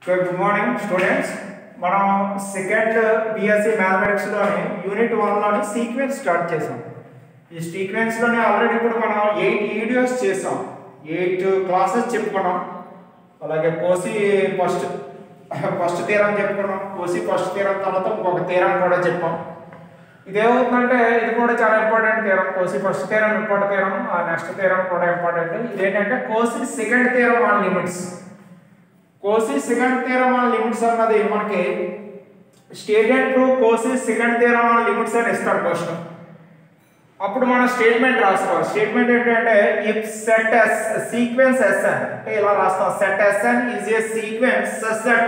Good morning, students. మనం second BSc mathematics లోని unit 1 లోని సీక్వెన్స్ స్టార్ట్ చేసాం. ఈ సీక్వెన్స్ లోని ఆల్రెడీ ఇప్పుడు మనం 8 వీడియోస్ చేసాం. 8 క్లాసెస్ చెప్పుకున్నాం. అలాగే కోసి ఫస్ట్ థీరం చెప్పుకున్నాం. కోసి ఫస్ట్ థీరం తర్వాత ఇంకొక థీరం కూడా చెప్పాం. ఇదేమవుతుందంటే ఇది కూడా చాలా important theorem. Cauchy first theorem important theorem, ఆ నెక్స్ట్ థీరం కూడా ఇంపార్టెంట్. ఇదేంటంటే Cauchy second theorem on limits. Cauchy second theorem on limits అన్నది మనకి statement prove Cauchy second theorem on limits అని ఇస్తాడు క్వశ్చన్. అప్పుడు మనం స్టేట్మెంట్ రాసుకోవాలి. స్టేట్మెంట్ ఏంటంటే if set S sequence Sn అంటే ఇలా రాస్తాం. Set Sn is a sequence such that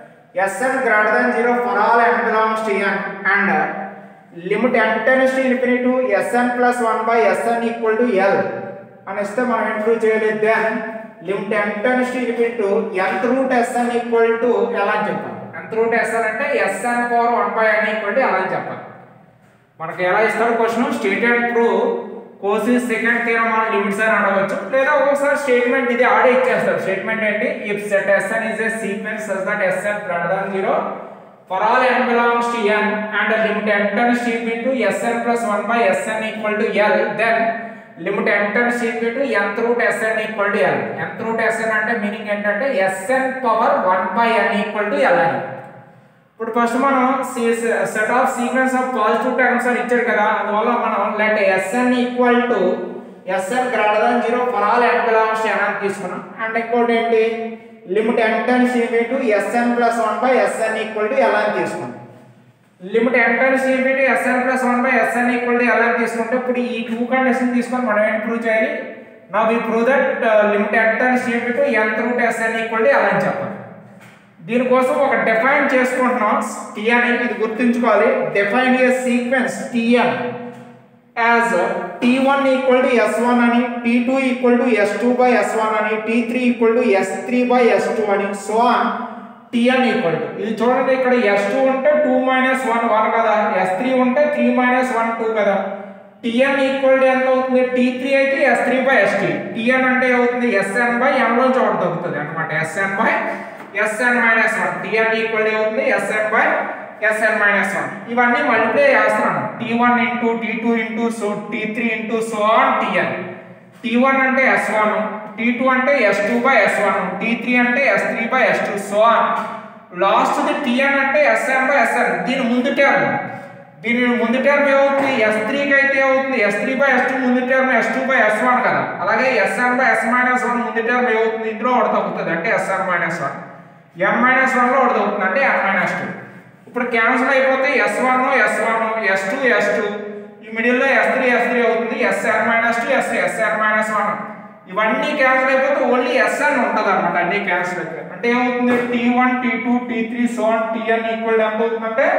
Sn greater than 0 for all n belongs to n and limit n tends to infinity to Sn plus 1 by Sn equal to L అని ఇస్తే మనం ఏం prove చేయాలి? Then limit n tends to infinity to nth root Sn equal to L అని చెప్పాలి. nth root Sn అంటే Sn power 1 by n equal to L అని చెప్పాలి. మనకి ఎలా ఇస్తాడు question? Stated prove Cauchy second theorem on limits అని అడగవచ్చు, లేదా ఒక్కొక్కసారి స్టేట్మెంట్ ఇది ఆడే ఇచ్చేస్తాడు. స్టేట్మెంట్ ఏంటి? If set Sn is a sequence such that Sn greater than 0 for all n belongs to n and limit n tends to infinity to Sn plus 1 by Sn equal to L then limit n tends to infinity to nth root Sn equal to L. nth root Sn అంటే meaning ఏంటంటే Sn power 1 by n equal to L అని. ఇప్పుడు first మనం set of sequence of positive terms అని ఇచ్చాడు కదా, అందువల్ల మనం let Sn equal to Sn greater than 0 for all n belongs to n అని తీసుకున్నాం. అండ్ ఇంకోటి ఏంటి? Limit n tends to infinity to Sn plus 1 by Sn equal to L అని తీసుకున్నాం. Limit n tends to infinity Sn plus 1 by Sn equal to L అని తీసుకుంటే ఇప్పుడు ఈ టూ కండిషన్ తీసుకొని మనం ఏం ప్రూవ్ చేయాలి? Now we prove that limit n tends to infinity to nth root Sn equal to L అని చెప్పాలి. దీనికోసం ఒక డిఫైన్ చేసుకుంటున్నాం Tn. ఇది గుర్తుంచుకోవాలి. Define a sequence Tn as T1 equal to S1 అని, T2 equal to S2 by S1 అని, T3 equal to S3 by S2 అని, so on Tn equal to. ఇది చూడండి, ఇక్కడ S2 ఉంటే 2 మైనస్ 1 1 కదా, S3 ఉంటే 3 మైనస్ 1 2 కదా. Tn ఈక్వల్ టు ఎంత అవుతుంది? T3 అయితే S3 బై S3. Tn అంటే అవుతుంది Sn బై n లోంచి ఒకటి తగ్గుతుంది అన్నమాట. Sn by Sn minus 1. Tn equal to అవుతుంది Sn బై Sn మైనస్ 1. ఇవన్నీ మల్టిప్లై చేస్తున్నాను. T1 into T2 into so T3 into so on Tn. T1 అంటే S1, T2 అంటే S2 బై S1, T3 అంటే S3 బై S2 సో ఆన్. Last the Tn అంటే Sn by Sn. దీని ముందు term ఏమవుతుంది? S3 కి అయితే అవుతుంది S3 బై S2, ముందు టర్మ్ S2 బై S1 కదా. అలాగే Sn బై S మైనస్ 1 ముందు టర్మ్ ఏమవుతుంది? ఇందులో ఒకటి తగ్గుతుంది అంటే Sn మైనస్ 1. n మైనస్ 1 లో ఒకటి తగ్గుతుంది అంటే n మైనస్ 2. ఇప్పుడు క్యాన్సిల్ అయిపోతే S1 S2 S2, ఈ మిడిల్ లో S3 అవుతుంది. Sn మైనస్ 2 Sn మైనస్ 1 ఇవన్నీ క్యాన్సిల్ అయిపోతే ఓన్లీ Sn ఉంటుంది అన్నమాట. అన్ని క్యాన్సిల్ అయిపోతాయి. అంటే ఏమవుతుంది? T1 T2 T3 so on Tn equal ఎంత అవుతుందంటే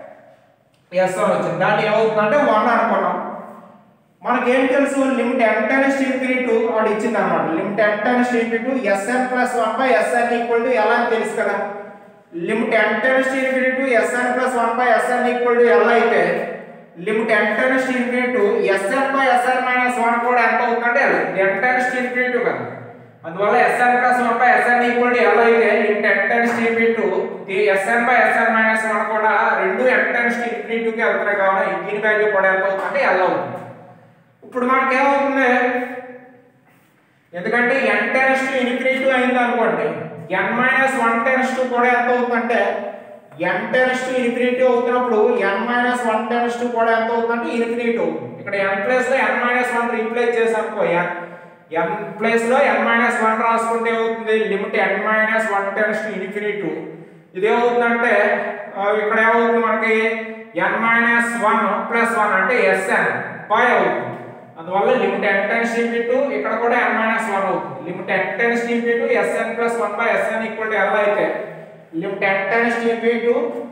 S1 వచ్చింది. దాన్ని ఏమవుతుందంటే 1 అనుకున్నాం. మనకేం తెలుసు? Limit n tends to infinity to అది ఇచ్చింది అన్నమాట. Limit n tends to infinity to Sn plus 1 by Sn equal to L అని తెలుసు కదా. Limit n tends to infinity to Sn plus 1 by Sn equal to L అయితే limit n tends to infinity to Sn by Sn minus 1 కూడా ఎంత అవుతుందంటే L. n tends to infinity కదా, అందువల్ల Sn plus 1 by Sn equal to L అయితే limit n tends to infinity to Sn by Sn minus 1 కూడా రెండు n tends to infinity కి వెళ్తాయి కావున దీని వాల్యూ కూడా ఎంత అవుతుందంటే L అవుతుంది. ఇప్పుడు మనకి ఏమవుతుంది? ఎందుకంటే n టెండ్స్ టు ఇన్ఫినిటీ అయింది అనుకోండి, n మైనస్ 1 టెండ్స్ టు కూడా ఎంత అవుతుందంటే n టెండ్స్ టు ఇన్ఫినిటీ అవుతున్నప్పుడు n మైనస్ 1 టెండ్స్ టు కూడా ఎంత అవుతుందంటే ఇన్ఫినిటీ అవుతుంది. ఇక్కడ n ప్లేస్ లో n మైనస్ 1 రీప్లేస్ చేసామనుకో, n ప్లేస్ లో n మైనస్ 1 రాసుకుంటే ఏమవుతుంది? Limit n minus 1 tends to infinity. ఇదేమవుతుందంటే ఇక్కడ ఏమవుతుంది మనకి? n మైనస్ 1 ప్లస్ 1 అంటే Sn బై అవుతుంది. అందువల్ల limit n tends to infinity ఇక్కడ కూడా n మైనస్ 1 అవుతుంది. Limit n tends to infinity Sn plus 1 by Sn equal to L అయితే limit n tends to infinity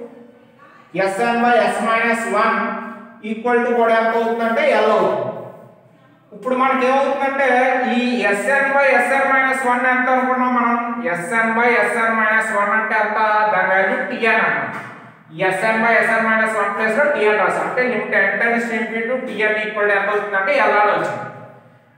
Sn by S minus 1 equal to కూడా ఎంత అవుతుందంటే L అవుతుంది. ఇప్పుడు మనకి ఏమవుతుందంటే ఈ Sn బై Sn మైనస్ 1 ఎంత అనుకున్నాం మనం? Sn బై Sn మైనస్ 1 అంటే ఎంత? దాని వాల్యూ Tn అన్నమాట. Sn by Sn minus 1 plus లో Tn రాసాం అంటే limit n tends to infinity Tn equal to ఎంత అవుతుందంటే L అని వచ్చింది.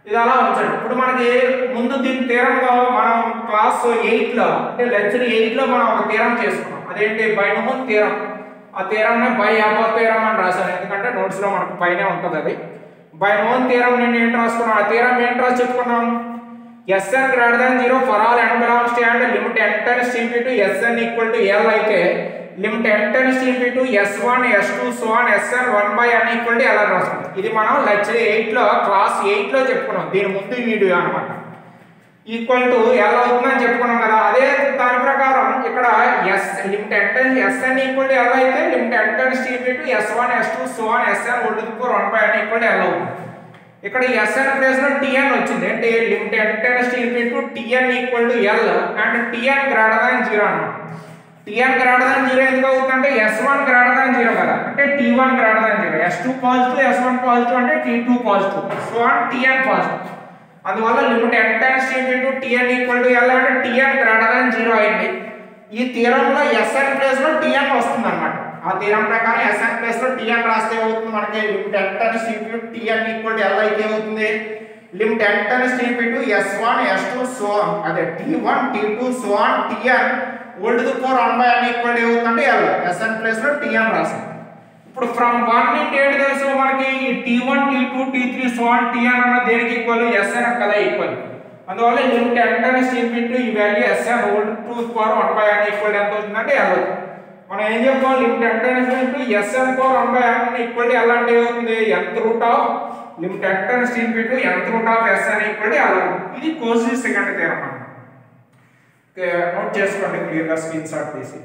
ఇది అలా ఉంచండి. ఇప్పుడు మనకి ముందు దీని థీరంలో మనం క్లాస్ 8లో అంటే లెక్చర్ 8లో మనం ఒక థీరం చేసుకున్నాం. అదేంటి బైనోమియల్ థీరం. ఆ థీరంని బై అబౌవ్ థీరం అని రాశాను, ఎందుకంటే నోట్స్ లో మనకు పైనే ఉంటుంది. అది బైనోమియల్ థీరం నేను ఏంటి రాసుకున్నాం, ఆ థీరం ఏంటి రాసి చెప్పుకున్నాం. Sn greater than 0 for all n belongs to and limit n tends to infinity Sn equal to L అయితే limit n tends to infinity S1 S2 so on Sn 1 by n equal to L అని రాసుకుంటాం. ఇది మనం lecture 8లో class 8లో చెప్పుకున్నాం. దీని ముందు video అన్నమాట. Equal to L అవుతుందని చెప్పుకున్నాం కదా. అదే దాని ప్రకారం ఇక్కడ limit n tends Sn equal to L అయితే limit n tends to infinity S1 S2 so on Sn whole to the power 1 by n equal to L అవుతుంది. ఇక్కడ Sn ప్లేస్ లో Tn వచ్చింది. అంటే limit n tends to infinity Tn equal to L and Tn greater than 0 అన్నమాట. Tn greater than 0 ఎందుకు అవుతుందంటే S1 greater than 0 కదా, అంటే T1 greater than 0, S2 positive S1 positive అంటే T2 positive so on Tn positive. అందువల్ల limit n tends to infinity Tn equal to L అంటే Tn greater than 0 అయింది. ఈ థీరంలో Sn ప్లేస్ లో Tn వస్తుంది అన్నమాట. ఆ థీరం ప్రకారం Sn ప్లేస్ లో Tn రాస్తే ఏమవుతుంది మనకి, limit n tends to infinity Tn equal to L అయితే ఏమవుతుంది, limit n tends to infinity S1 S2 so on అదే T1 T2 so on Tn whole to the power 1 by n equal to ఏమవుతుందంటే L. Sn place లో Tn రాసాం. ఇప్పుడు from 1 నుంచి ఏంటి తెలుసు మనకి, ఈ T1 T2 T3 so on Tn అన్న దేనికి ఈక్వల్, Sn కదా ఈక్వల్. అందువల్ల limit n tends to infinity ఈ value Sn whole to the power 1 by n equal ఎంత అవుతుందంటే L అవుతుంది. మనం ఏం చెప్పుకోం, limit n tends to infinity Sn power 1 by n equal to L అంటే ఏమవుతుంది, nth root of limit n tends to infinity nth root of Sn equal to L. ఇది కోసి సెకండ్ థీరం అన్నమాట. నోట్ చేసుకోండి క్లియర్గా, స్క్రీన్ షాట్ తీసి.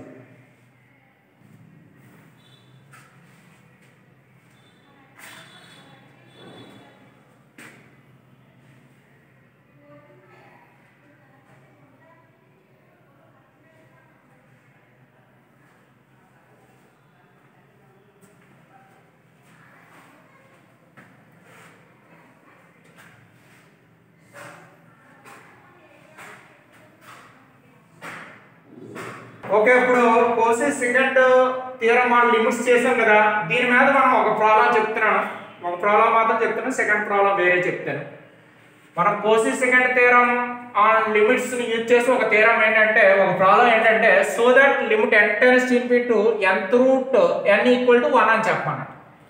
Okay, ఇప్పుడు కోసి సెకండ్ థియరం మనం లిమిట్స్ చేసాం కదా. దీని మీద మనం ఒక ప్రాబ్లం చెప్తున్నాను, ఒక ప్రాబ్లం మాత్రం చెప్తున్నాను, సెకండ్ ప్రాబ్లం వేరే చెప్తాను. మనం Cauchy second theorem on limits ని యూజ్ చేసి ఒక థియరం ఏంటంటే, ఒక ప్రాబ్లం ఏంటంటే so that limit n tends to infinity nth root n equal to 1 అని చెప్పాను.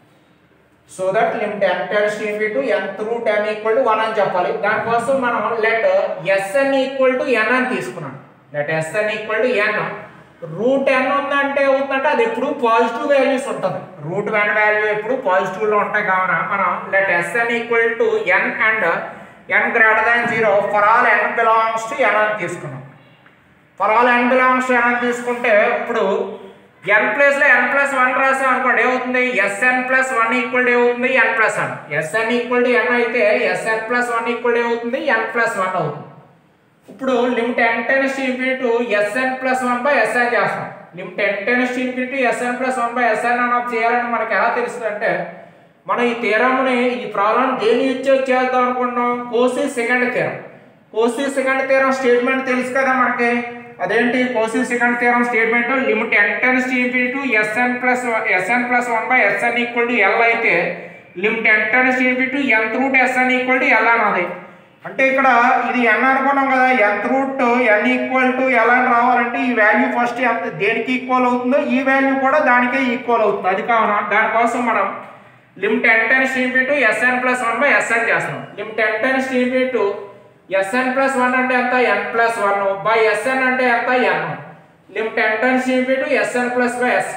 So that limit n tends to infinity nth root n equal to 1 అని చెప్పాలి. దానికోసం మనం let Sn equal to n అని తీసుకున్నాం. Let Sn equal to n. Root n ఉందంటే అవుతుందంటే అది ఎప్పుడు పాజిటివ్ వాల్యూస్ ఉంటుంది. రూట్ n వాల్యూ ఎప్పుడు పాజిటివ్ లో ఉంటాయి కావున మనం let Sn equal to n and n greater than 0 for all n belongs to n అని తీసుకున్నాం. For all n belongs to n అని తీసుకుంటే ఇప్పుడు n ప్లేస్ లో n ప్లస్ 1 రాసాం అనుకోండి, ఏమవుతుంది, Sn ప్లస్ 1 ఈక్వల్ టు ఏమవుతుంది, n plus 1. Sn equal to n అయితే Sn ప్లస్ 1 ఈక్వల్ టు ఏమవుతుంది, n ప్లస్ 1 అవుతుంది. ఇప్పుడు limit n tends to infinity Sn plus 1 by Sn చేస్తాం. Limit n tends to infinity Sn plus 1 by Sn అన్నది చేయాలని మనకి ఎలా తెలుస్తుంది అంటే, మనం ఈ థియరంని ఈ ప్రాబ్లం దేని యూజ్ చేద్దాం అనుకుంటున్నాం, Cauchy second theorem. Cauchy second theorem statement తెలుసు కదా మనకి. అదేంటి Cauchy second theorem statement, limit n tends to infinity Sn plus 1 by Sn equal to L అయితే limit n tends to infinity nth root Sn equal to L అన్నది. అంటే ఇక్కడ ఇది n అనుకున్నాం కదా, nth root n equal to L అని రావాలంటే ఈ వాల్యూ ఫస్ట్ ఎంత దేనికి ఈక్వల్ అవుతుందో ఈ వాల్యూ కూడా దానికే ఈక్వల్ అవుతుంది. అది కావున దానికోసం మనం limit n tends to infinity Sn plus 1 by Sn చేస్తాం. Limit n tends to infinity Sn plus 1 అంటే ఎంత, n ప్లస్ 1 బై Sn అంటే ఎంత, n. Limit n tends to infinity Sn plus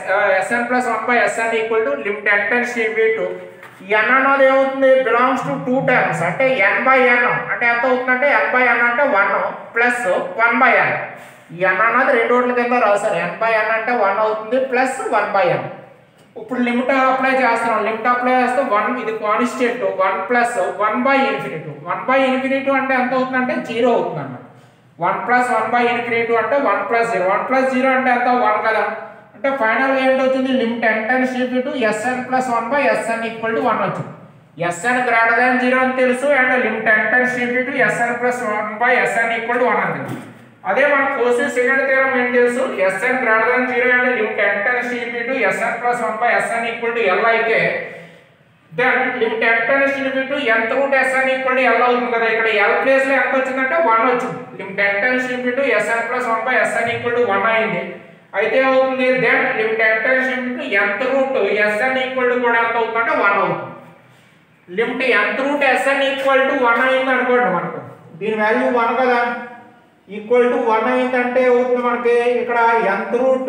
1 by Sn equal to limit n tends to infinity n అన్నది ఏమవుతుంది, belongs to 2 terms అంటే n by n అంటే ఎంత అవుతుందంటే n బై n అంటే 1 plus 1 by n. ఈ n అన్నది రెండు రోడ్ల కింద రాశారు, n బై n అంటే 1 అవుతుంది ప్లస్ 1 బై n. ఇప్పుడు లిమిట్ అప్లై చేస్తున్నాం, లిమిట్ అప్లై చేస్తే 1 ఇది constant 1 plus 1 by infinity. 1 by infinity అంటే ఎంత అవుతుందంటే 0 అవుతుంది అన్నమాట. 1 ప్లస్ 1 బై ఇన్ఫినిటీ అంటే 1 ప్లస్ 0. 1 ప్లస్ 0 అంటే ఎంత, 1 కదా. అంటే ఫైనల్ ఏంటవుతుంది, limit n tends to infinity Sn plus 1 by Sn equal to 1 వచ్చింది. Sn గ్రేటర్ దాన్ 0 అని తెలుసు and limit n tends to infinity Sn plus 1 by Sn equal to 1 అని తెలుసు. అదే మనం కోసి సెకండ్ థియరం ఏం తెలుసు, Sn greater than 0 and limit n tends to infinity Sn plus 1 by Sn equal to L అయితే then limit n tends to nth root sn equal to l అవుతుంది కదా. ఇక్కడ l ప్లేస్ లో ఎంత వచ్చిందంటే 1 వచ్చింది. Limit n tends to sn plus 1 by sn equal to 1 అయింది. అయితే అవుతుంది then limit n tends to nth root sn equal to కూడా ఎంత అవుతుందంటే 1 అవుతుంది. Limit nth root sn equal to 1 అయింది అనుకోండి మనకు. దీని వాల్యూ 1 కదా, ఈక్వల్ టు 1 అయిందంటే అవుతుంది మనకి ఇక్కడ nth root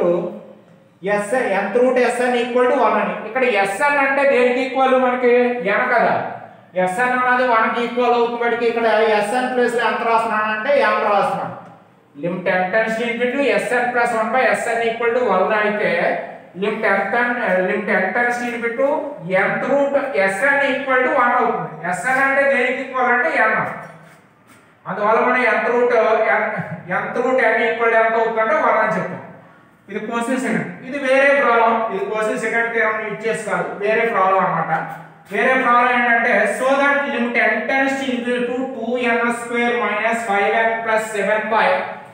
sn equal to 1 అని. ఇక్కడ sn అంటే దేనికి ఈక్వల్ మనకి n కదా. sn అనేది 1 కి ఈక్వల్ అవుతుంది. బట్టి ఇక్కడ sn ప్లస్ లో ఎంత రాస్తున్నాను అంటే n రాస్తున్నాను. Limit n tends to sn plus 1 by sn equal to 1 అయితే limit n tends to nth root sn equal to 1 అవుతుంది. sn అంటే దేనికి ఈక్వల్ అంటే n. అందువల్ల మనం nth root n equal to ఎంత అవుతుందంటే 1 అని చెప్తాం. ఇది క్వశ్చన్ సెకండ్. ఇది వేరే ప్రాబ్లం. ఇది క్వశ్చన్ సెకండ్ థియరం యూజ్ చేసి కాదు, వేరే ప్రాబ్లం అన్నమాట. వేరే ప్రాబ్లం ఏంటంటే so that limit n tends to 2n² minus 5n plus 7 by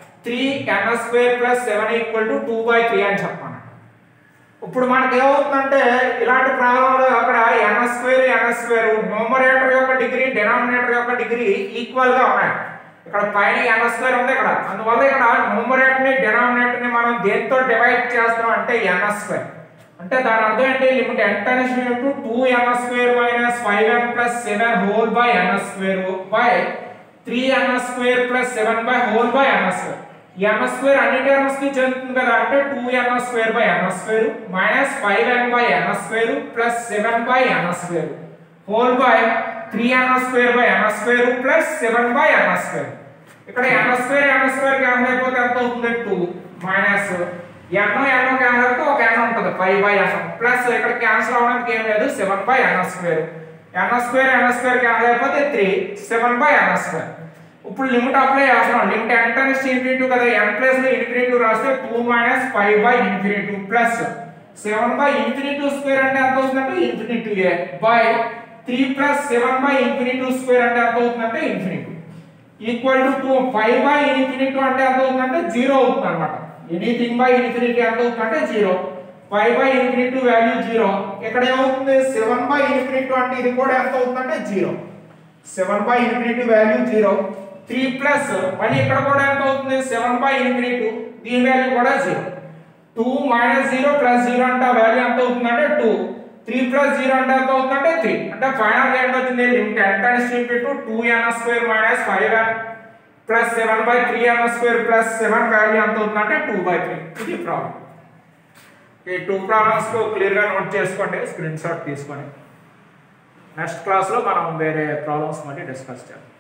3n² plus 7 equal to 2/3 అని చెప్పాను. ఇప్పుడు మనకి ఏమవుతుందంటే ఇలాంటి ప్రాబ్లంలో అక్కడ n² న్యూమరేటర్ యొక్క డిగ్రీ డినామినేటర్ యొక్క డిగ్రీ ఈక్వల్ గా ఉన్నాయి. ఇక్కడ పైన n² ఉంది ఇక్కడ. అందువల్ల ఇక్కడ న్యూమరేటర్ ని డినామినేటర్ ని మనం దేంతో డివైడ్ చేస్తున్నాం అంటే n². అంటే దాని అర్థం ఏంటి limit n tends to 2n² minus 5n plus 7 whole by n² by 3n² plus 7 by whole by n². n² అన్ని టర్మ్స్ కి చెందుతుంది కదా. అంటే 2n² by n² minus 5n by n² plus 7 by n² whole by 3n² by n² plus 7 by n². ఇక్కడ n² cancel అయిపోతే ఎంత అవుతుంది 2 minus n cancel అయితే ఒక n ఉంటుంది 5 బై n ప్లస్ ఇక్కడ క్యాన్సిల్ అవడానికి ఏం లేదు 7 బై n². n² క్యాన్సిల్ అయిపోతే 3 7 బై n². ఇప్పుడు లిమిట్ అప్లై చేస్తున్నాం. లిమిట్ n టెండ్స్ టు కదా, n ప్లస్ లో ఇన్ఫినిటీ రాస్తే 2 minus 5 by infinity plus 7 by infinity square అంటే ఎంత అవుతుందంటే infinity by 3 plus 7 by infinity square అంటే ఎంత అవుతుందంటే infinity equal to 2 5 by infinity అంటే ఎంత అవుతుందంటే 0 అవుతుంది అన్నమాట. ఎనీథింగ్ బై ఇన్ఫినిటీ ఎంత అవుతుందంటే 0. 5 బై ఇన్ఫినిటీ వాల్యూ 0. ఇక్కడ ఏమవుతుంది 7 బై ఇన్ఫినిటీ అంటే ఇది కూడా ఎంత అవుతుందంటే 0. 7 బై ఇన్ఫినిటీ వాల్యూ 0. 3 ప్లస్ మళ్ళీ ఇక్కడ కూడా ఎంత అవుతుంది 7 బై ఇన్ఫినిటీ, దీని వాల్యూ కూడా 0. 2 మైనస్ 0 ప్లస్ 0 అంటే వాల్యూ ఎంత అవుతుందంటే 2. 3 ప్లస్ 0 అంటే ఎంత అవుతుందంటే 3. అంటే ఫైనల్ గా ఎంత వచ్చింది limit n tends to 2n² minus 5n plus 7 by 3n² plus 7 value ఎంత అవుతుందంటే 2/3. ఇది ప్రాబ్లం. ఈ 2 ప్రాబ్లమ్స్ కు క్లియర్ గా నోట్ చేసుకోండి, స్క్రీన్ షాట్ తీసుకొని. నెక్స్ట్ క్లాస్ లో మనం వేరే ప్రాబ్లమ్స్ మళ్ళీ డిస్కస్ చేద్దాం.